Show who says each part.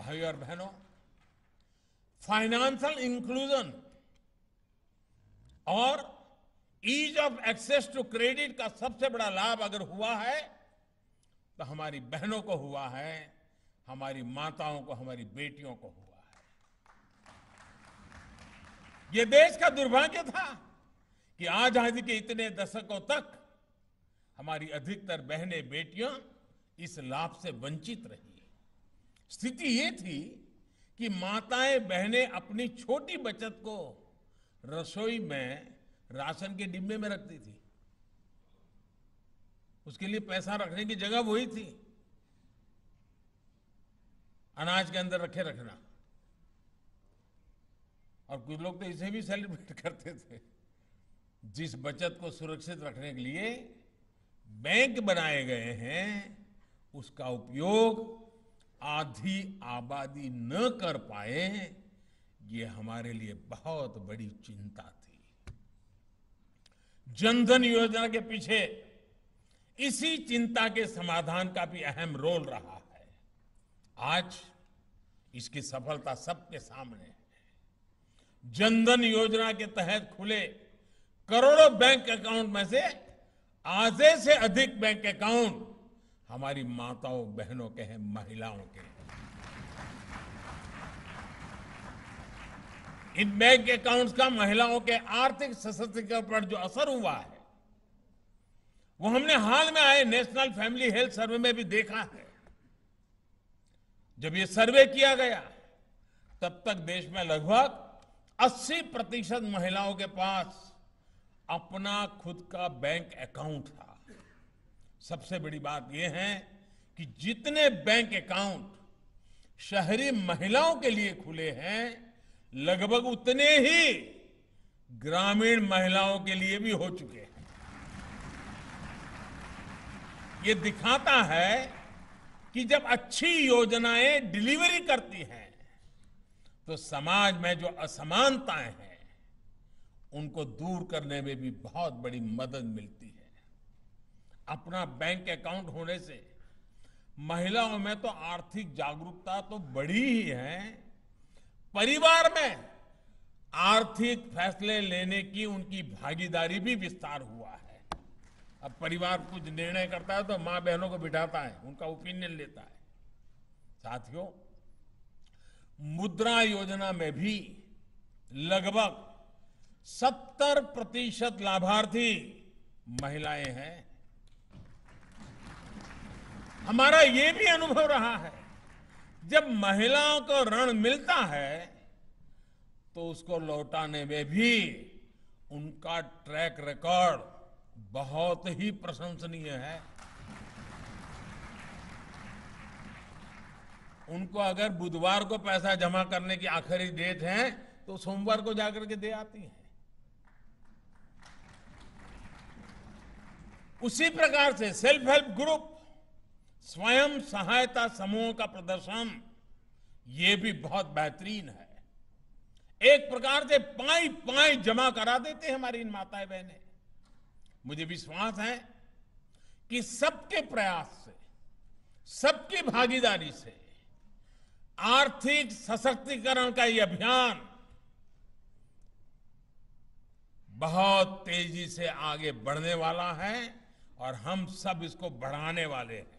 Speaker 1: भाइयों और बहनों, फाइनेंशियल इंक्लूजन और ease of access to credit का सबसे बड़ा लाभ अगर हुआ है तो हमारी बहनों को हुआ है, हमारी माताओं को, हमारी बेटियों को हुआ है। ये देश का दुर्भाग्य था कि आजादी के इतने दशकों तक हमारी अधिकतर बहनें बेटियां इस लाभ से वंचित रही। स्थिति ये थी कि माताएं बहनें अपनी छोटी बचत को रसोई में राशन के डिब्बे में रखती थी। उसके लिए पैसा रखने की जगह वही थी, अनाज के अंदर रखे रखना। और कुछ लोग तो इसे भी सेलिब्रेट करते थे। जिस बचत को सुरक्षित रखने के लिए बैंक बनाए गए हैं, उसका उपयोग आधी आबादी न कर पाए, ये हमारे लिए बहुत बड़ी चिंता थी। जनधन योजना के पीछे इसी चिंता के समाधान का भी अहम रोल रहा है। आज इसकी सफलता सबके सामने है। जनधन योजना के तहत खुले करोड़ों बैंक अकाउंट में से आधे से अधिक बैंक अकाउंट हमारी माताओं बहनों के हैं, महिलाओं के हैं। इन बैंक अकाउंट्स का महिलाओं के आर्थिक सशक्तिकरण पर जो असर हुआ है, वो हमने हाल में आए नेशनल फैमिली हेल्थ सर्वे में भी देखा है। जब ये सर्वे किया गया तब तक देश में लगभग 80% महिलाओं के पास अपना खुद का बैंक अकाउंट था। सबसे बड़ी बात यह है कि जितने बैंक अकाउंट शहरी महिलाओं के लिए खुले हैं, लगभग उतने ही ग्रामीण महिलाओं के लिए भी हो चुके हैं। ये दिखाता है कि जब अच्छी योजनाएं डिलीवरी करती हैं तो समाज में जो असमानताएं हैं उनको दूर करने में भी बहुत बड़ी मदद मिलती है। अपना बैंक अकाउंट होने से महिलाओं में तो आर्थिक जागरूकता तो बढ़ी ही है, परिवार में आर्थिक फैसले लेने की उनकी भागीदारी भी विस्तार हुआ है। अब परिवार कुछ निर्णय करता है तो मां बहनों को बिठाता है, उनका ओपिनियन लेता है। साथियों, मुद्रा योजना में भी लगभग 70% लाभार्थी महिलाएं हैं। हमारा ये भी अनुभव रहा है, जब महिलाओं को ऋण मिलता है तो उसको लौटाने में भी उनका ट्रैक रिकॉर्ड बहुत ही प्रशंसनीय है। उनको अगर बुधवार को पैसा जमा करने की आखिरी डेट है तो सोमवार को जाकर के दे आती हैं। उसी प्रकार से सेल्फ हेल्प ग्रुप, स्वयं सहायता समूहों का प्रदर्शन ये भी बहुत बेहतरीन है। एक प्रकार से पाई पाई जमा करा देते हैं हमारी इन माताएं बहनें। मुझे विश्वास है कि सबके प्रयास से, सबकी भागीदारी से आर्थिक सशक्तिकरण का ये अभियान बहुत तेजी से आगे बढ़ने वाला है और हम सब इसको बढ़ाने वाले हैं।